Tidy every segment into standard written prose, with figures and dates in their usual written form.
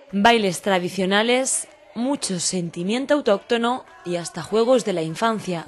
Bailes tradicionales, mucho sentimiento autóctono y hasta juegos de la infancia.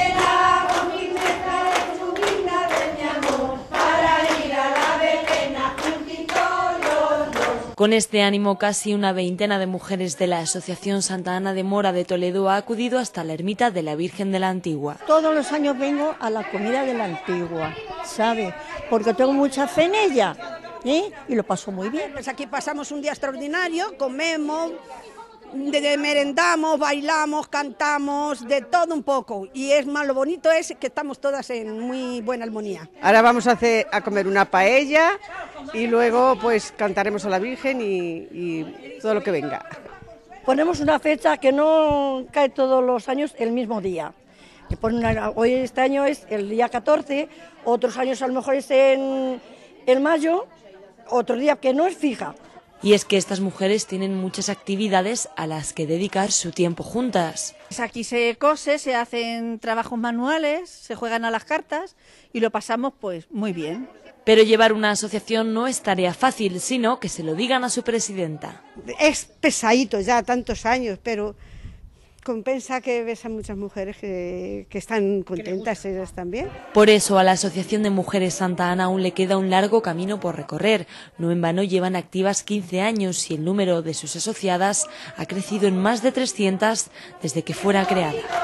Con este ánimo, casi una veintena de mujeres de la Asociación Santa Ana de Mora de Toledo ha acudido hasta la ermita de la Virgen de la Antigua. Todos los años vengo a la comida de la Antigua, ¿sabe? Porque tengo mucha fe en ella, ¿eh? Y lo paso muy bien. Pues aquí pasamos un día extraordinario, comemos, merendamos, bailamos, cantamos, de todo un poco. Y es más, lo bonito es que estamos todas en muy buena armonía. Ahora vamos a comer una paella y luego pues cantaremos a la Virgen y todo lo que venga. Ponemos una fecha que no cae todos los años el mismo día. Hoy este año es el día 14, otros años a lo mejor es en mayo, otro día que no es fija. Y es que estas mujeres tienen muchas actividades a las que dedicar su tiempo juntas. Aquí se cose, se hacen trabajos manuales, se juegan a las cartas y lo pasamos pues muy bien. Pero llevar una asociación no es tarea fácil, sino que se lo digan a su presidenta. Es pesadito ya, tantos años, pero compensa que ves a muchas mujeres que están contentas, ellas también. Por eso a la Asociación de Mujeres Santa Ana aún le queda un largo camino por recorrer. No en vano llevan activas 15 años y el número de sus asociadas ha crecido en más de 300 desde que fuera creada.